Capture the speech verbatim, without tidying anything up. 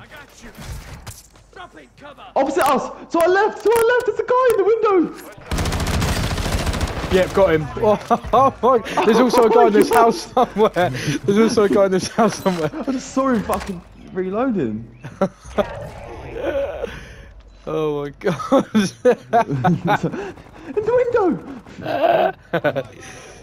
I got you. Drop it, cover. Opposite us. To our left. To our left. There's a guy in the window. Yep, got him. Oh, my. There's also a guy in this house somewhere. There's also a guy in this house somewhere. I just saw him fucking reloading. Oh my god. In the window.